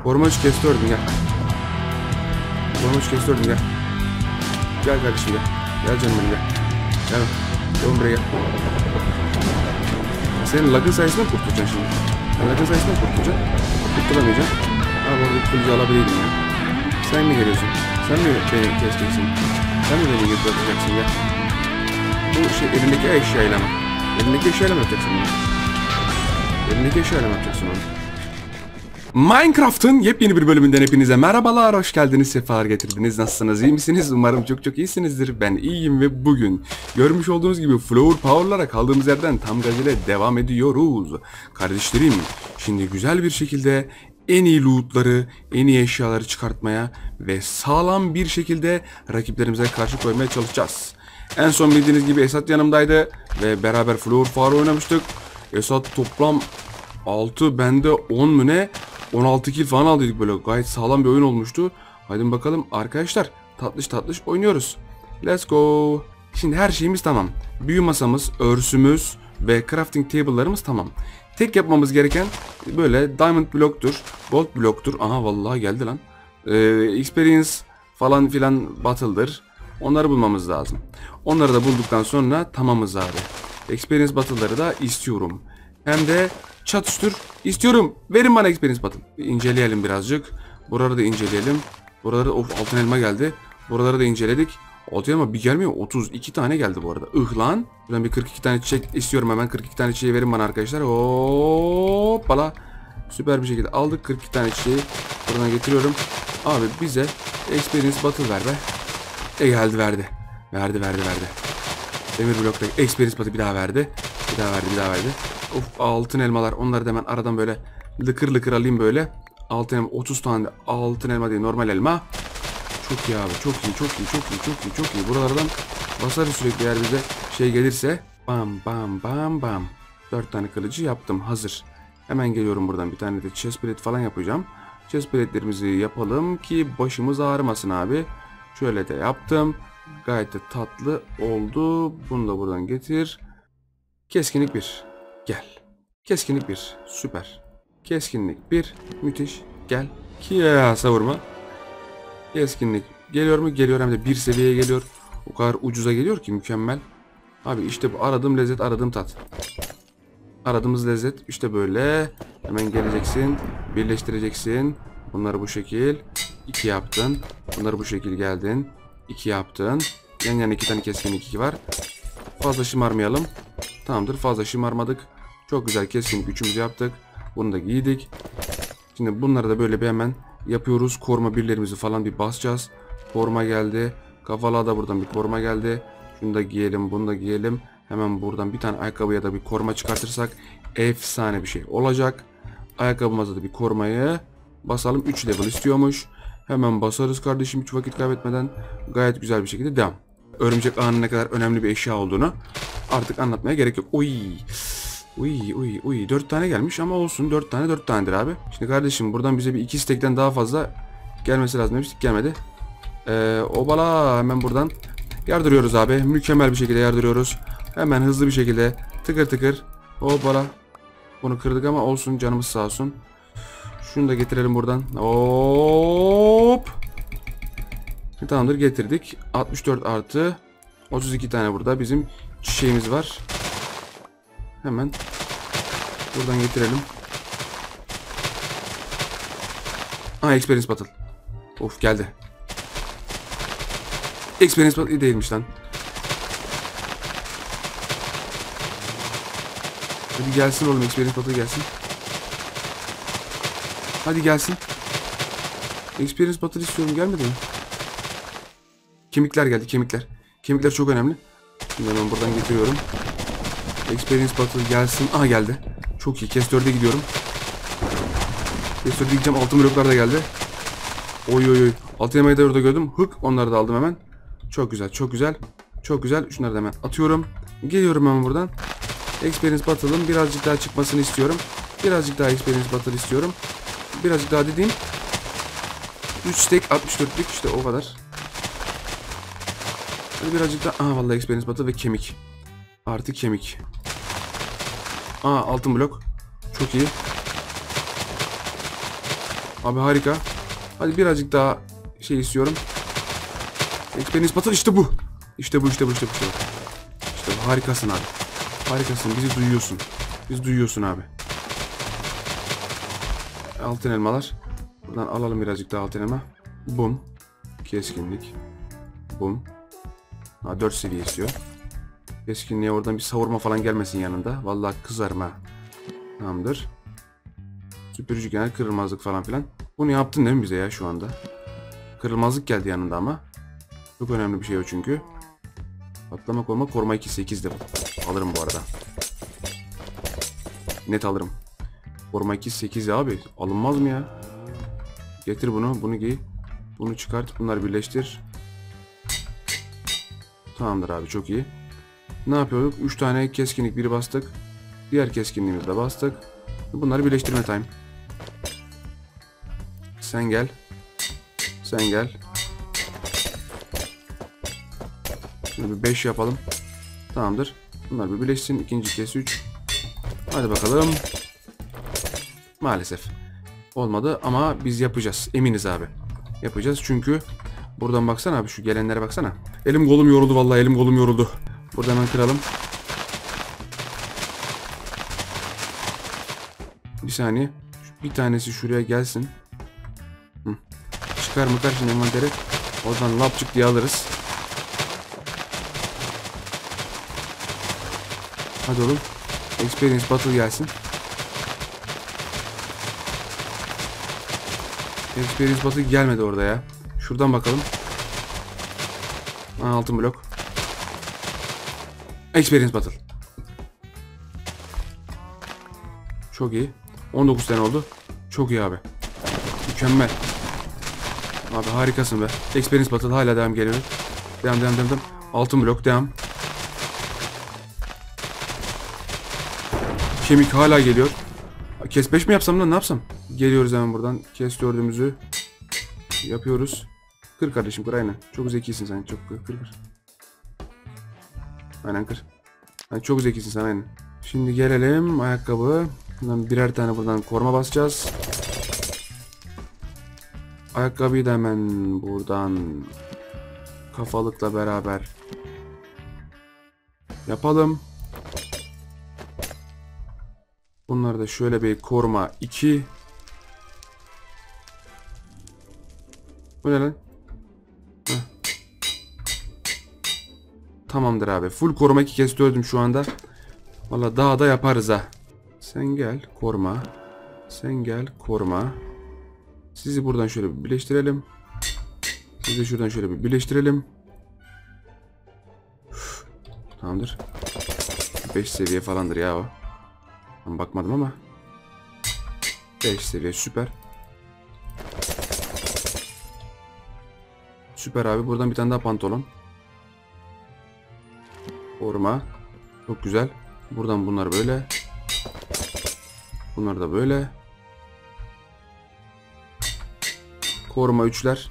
Koruma 3 kesti ördüm gel. Koruma 3 kesti ördüm gel. Gel kardeşim gel. Gel canım benim gel. Gel. Gel buraya gel. Senin lagın sayesinde mi kurtulacaksın şimdi? Sen lagın sayesinde mi kurtulacaksın? Kurtulamayacaksın. Abi orada kılıcı alabilirdin ya. Sen mi geliyorsun? Sen mi beni keseceksin? Sen mi beni götüreceksin ya? Bu şey elindeki eşyayla mı? Elindeki eşyayla mı yapacaksın bunu? Elindeki eşyayla mı yapacaksın onu? Minecraft'ın yepyeni bir bölümünden hepinize merhabalar, hoş geldiniz, sefalar getirdiniz. Nasılsınız, iyi misiniz? Umarım çok çok iyisinizdir. Ben iyiyim ve bugün görmüş olduğunuz gibi Flower Power'lara kaldığımız yerden tam gaz ile devam ediyoruz. Kardeşlerim, şimdi güzel bir şekilde en iyi lootları, en iyi eşyaları çıkartmaya ve sağlam bir şekilde rakiplerimize karşı koymaya çalışacağız. En son bildiğiniz gibi Esat yanımdaydı ve beraber Flower Power oynamıştık. Esat toplam 6, bende 10 mu ne? 16 kill falan aldıydık, böyle gayet sağlam bir oyun olmuştu. Haydi bakalım arkadaşlar, tatlış tatlış oynuyoruz. Let's go. Şimdi her şeyimiz tamam. Büyü masamız, örsümüz ve crafting table'larımız tamam. Tek yapmamız gereken böyle diamond bloktur, gold bloktur. Aha vallahi geldi lan. Experience falan filan battle'dır. Onları bulmamız lazım. Onları da bulduktan sonra tamamız abi. Experience battle'ları da istiyorum. Hem de çatıştır istiyorum. Verin bana experience battle. İnceleyelim birazcık. Buraları da inceleyelim. Buraları of, altın elma geldi. Buraları da inceledik. Altın elma bir gelmiyor. 32 tane geldi bu arada. Lan. Buradan bir 42 tane çiçek istiyorum hemen. 42 tane çiçeği verin bana arkadaşlar. Hoppala. Süper bir şekilde aldık 42 tane çiçeği. Buradan getiriyorum. Abi bize experience battle ver be. Geldi verdi. Verdi. Demir blokta experience battle bir daha verdi. Bir daha verdi. Of, altın elmalar, onları da hemen aradan böyle lıkır lıkır alayım böyle. Altın elma, 30 tane altın elma değil, normal elma. Çok iyi abi, çok iyi. Buralardan basarız sürekli eğer bize şey gelirse. Bam. 4 tane kılıcı yaptım, hazır. Hemen geliyorum buradan, bir tane de chest plate falan yapacağım. Chest plate'lerimizi yapalım ki başımız ağrımasın abi. Şöyle de yaptım. Gayet de tatlı oldu. Bunu da buradan getir. Keskinlik 1. Gel. Keskinlik 1. Süper. Keskinlik 1. Müthiş. Gel. Ya savurma. Keskinlik geliyor mu? Geliyor, hem de bir seviyeye geliyor. O kadar ucuza geliyor ki mükemmel. Abi işte bu aradığım lezzet, aradığım tat. Aradığımız lezzet işte böyle. Hemen geleceksin. Birleştireceksin. Bunları bu şekil. 2 yaptın. Bunları bu şekil geldin. 2 yaptın. Yan yana 2 tane keskinlik 2 var. Fazla şımarmayalım. Tamamdır, fazla şımarmadık. Çok güzel keskinlik 3'ümüzü yaptık. Bunu da giydik. Şimdi bunları da böyle bir hemen yapıyoruz. Koruma birlerimizi falan bir basacağız. Koruma geldi. Kafalığa da buradan bir koruma geldi. Şunu da giyelim, bunu da giyelim. Hemen buradan bir tane ayakkabıya da bir koruma çıkartırsak efsane bir şey olacak. Ayakkabımıza da bir korumayı basalım. 3 level istiyormuş. Hemen basarız kardeşim, hiç vakit kaybetmeden. Gayet güzel bir şekilde devam. Örümcek ağının ne kadar önemli bir eşya olduğunu artık anlatmaya gerek yok. Uy 4 tane gelmiş ama olsun, 4 tanedir abi. Şimdi kardeşim buradan bize bir 2 stekten daha fazla gelmesi lazım demiştik, gelmedi. Obala, hemen buradan yardırıyoruz abi. Mükemmel bir şekilde yardırıyoruz. Hemen hızlı bir şekilde tıkır tıkır. Obala. Bunu kırdık ama olsun, canımız sağ olsun. Şunu da getirelim buradan. Hop. Tamamdır, getirdik. 64 artı 32 tane burada bizim çiçeğimiz var. Hemen buradan getirelim. Experience battle. Of, geldi. Experience battle değilmiş lan. Hadi gelsin oğlum, experience battle gelsin. Hadi gelsin. Experience battle istiyorum, gelmedi mi? Kemikler geldi, kemikler. Kemikler çok önemli. Şimdi hemen buradan getiriyorum. Experience battle gelsin. Aha, geldi. Çok iyi. Kes 4'e gidiyorum. Kes 4'e gideceğim. Altın bloklar da geldi. Oy. Altın elmayı da orada gördüm. Hık, onları da aldım hemen. Çok güzel. Şunları da hemen atıyorum. Geliyorum hemen buradan. Experience battle'ın birazcık daha çıkmasını istiyorum. Birazcık daha experience battle istiyorum. Birazcık daha dediğim 3 stack 64'lük işte, o kadar. Hadi birazcık daha. Aha, vallahi experience battle ve kemik. Artı kemik. Altın blok. Çok iyi. Abi harika. Hadi birazcık daha şey istiyorum. Experience battle işte bu. İşte bu. İşte bu. Harikasın abi. Harikasın. Bizi duyuyorsun. Bizi duyuyorsun abi. Altın elmalar. Buradan alalım birazcık daha altın elma. Bum. Keskinlik. Bum. 4 seviye istiyor. Keskinliğe oradan bir savurma falan gelmesin yanında. Vallahi kızarım ha. Tamamdır. Süpürücü genel kırılmazlık falan filan. Bunu yaptın değil mi bize ya şu anda? Kırılmazlık geldi yanında ama. Çok önemli bir şey o çünkü. Patlama koruma 2.8 de alırım bu arada. Net alırım. Koruma 2.8 abi. Alınmaz mı ya? Getir bunu. Bunu giy. Bunu çıkart. Bunları birleştir. Tamamdır abi, çok iyi. Ne yapıyorduk? 3 tane keskinlik biri bastık. Diğer keskinliğimizi de bastık. Bunları birleştirme time. Sen gel. Sen gel. Şimdi bir 5 yapalım. Tamamdır. Bunlar bir birleşsin. İkinci kez 3. Hadi bakalım. Maalesef. Olmadı ama biz yapacağız. Eminiz abi. Yapacağız çünkü buradan baksana abi, şu gelenlere baksana. Elim kolum yoruldu vallahi, elim kolum yoruldu. Buradan hemen kıralım. Bir saniye. Bir tanesi şuraya gelsin. Çıkar mı şimdi envanteri. Oradan lapçık diye alırız. Hadi oğlum. Experience battle gelsin. Experience battle gelmedi orada ya. Şuradan bakalım. Altın blok. Experience battle. Çok iyi. 19 tane oldu. Çok iyi abi. Mükemmel. Abi harikasın be. Experience battle hala devam geliyor. Devam. Altın blok devam. Kemik hala geliyor. Kes 5 mi yapsam lan, ne yapsam? Geliyoruz hemen buradan. Kes 4'ümüzü. Yapıyoruz. Kır kardeşim, kır aynen. Çok zekisin sen. Çok kır. Aynen kır. Yani çok zekisin sen aynen. Şimdi gelelim ayakkabı. Bundan birer tane buradan koruma basacağız. Ayakkabıyı da hemen buradan kafalıkla beraber yapalım. Bunları da şöyle bir koruma 2. Bu ne lan? Heh. Tamamdır abi. Full koruma 2 kez öldüm şu anda. Valla daha da yaparız ha. Sen gel koruma. Sen gel koruma. Sizi buradan şöyle bir birleştirelim. Sizi de şuradan şöyle bir birleştirelim. Tamamdır. 5 seviye falandır ya o. Ben bakmadım ama. 5 seviye süper. Süper abi. Buradan bir tane daha pantolon. Koruma. Çok güzel. Buradan bunlar böyle. Bunlar da böyle. Koruma 3'ler.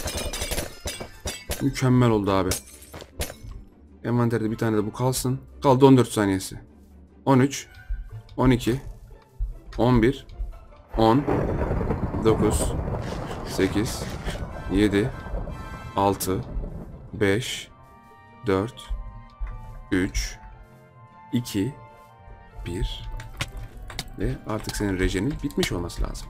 Mükemmel oldu abi. Envanterde bir tane de bu kalsın. Kaldı 14 saniyesi. 13. 12. 11. 10. 9. 8. 7. 6. 5. 4. 3. 2. 1. Ve artık senin rejenin bitmiş olması lazım.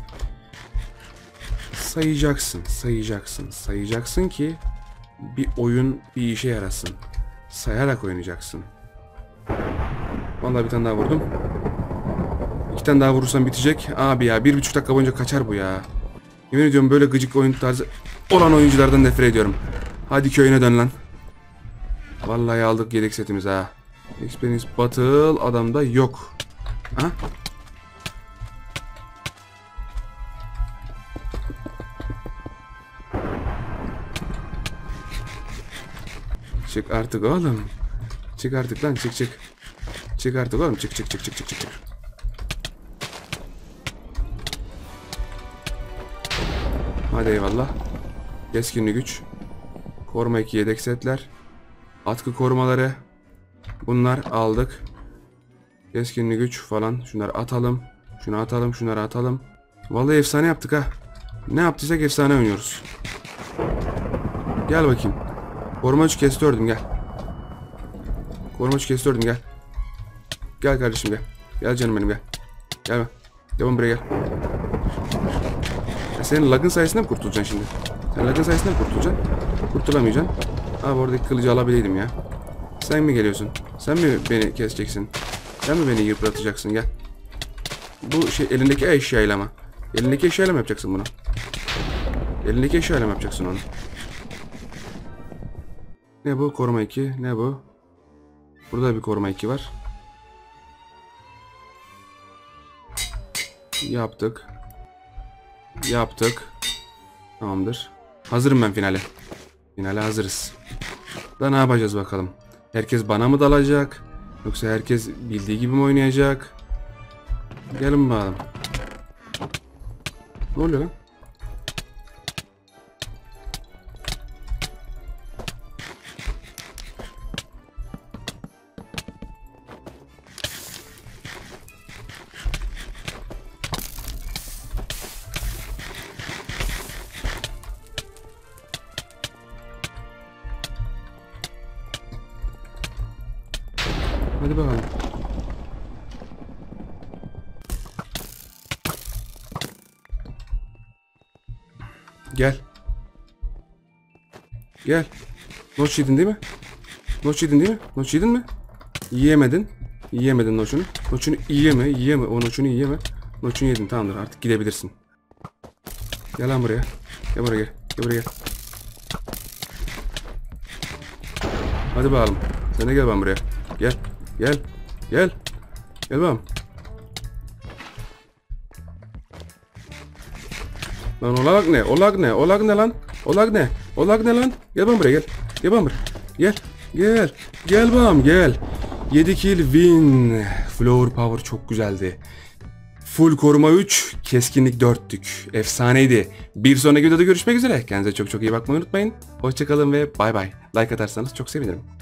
Sayacaksın ki bir oyun bir işe yarasın. Sayarak oynayacaksın. Vallahi bir tane daha vurdum. 2 tane daha vurursam bitecek. Abi ya 1,5 dakika boyunca kaçar bu ya. Yemin ediyorum böyle gıcık oyun tarzı olan oyunculardan nefret ediyorum. Hadi köyüne dön lan. Vallahi aldık yedek setimiz ha. Experience battle adamda yok. Ha? Çık artık oğlum. Çık artık lan, çık. Çık artık oğlum, çık. Hadi eyvallah. Keskinli güç. Koruma 2 yedek setler. Atkı korumaları. Bunlar aldık. Keskinli güç falan. Şunları atalım. Şunu atalım, şunları atalım. Vallahi efsane yaptık ha. Ne yaptıysak efsane oynuyoruz. Gel bakayım. Koruma 3 kesti ördüm gel. Koruma 3 kesti ördüm gel. Gel kardeşim gel. Gel canım benim gel. Gel. Devam buraya gel. Ya senin lagın sayesinde mi kurtulacaksın şimdi? Sen lagın sayesinde mi kurtulacaksın? Kurtulamayacaksın. Abi oradaki kılıcı alabileydim ya. Sen mi geliyorsun? Sen mi beni keseceksin? Sen mi beni yıpratacaksın? Gel. Bu şey elindeki eşyayla mı? Elindeki eşyayla mı yapacaksın bunu? Elindeki eşyayla mı yapacaksın onu? Ne bu? Koruma 2. Ne bu? Burada bir koruma 2 var. Yaptık. Yaptık. Tamamdır. Hazırım ben finale. Finale hazırız. Da ne yapacağız bakalım? Herkes bana mı dalacak? Yoksa herkes bildiği gibi mi oynayacak? Gelin bakalım. Ne oluyor lan? Hadi bakalım. Gel. Gel. Noç yedin değil mi? Noç yedin değil mi? Noç yedin mi? Yiyemedin. Yiyemedin noçunu. Noçunu yiyeme. Yiyeme. O noçunu yiyeme. Noçunu yedin. Tamamdır. Artık gidebilirsin. Gel lan buraya. Gel buraya gel. Gel buraya gel. Hadi bakalım. Sen de gel ben buraya. Gel. Gel. Gel. Gel bakalım. Lan olag ne? Olag ne? Olag ne lan? Olag ne? Olag ne lan? Gel bana buraya gel. Gel bana buraya. Gel. Gel. Gel bakalım gel. 7 kill win. Flower power çok güzeldi. Full koruma 3, keskinlik 4'tük. Efsaneydi. Bir sonraki videoda görüşmek üzere. Kendinize çok çok iyi bakmayı unutmayın. Hoşçakalın ve bay bay. Like atarsanız çok sevinirim.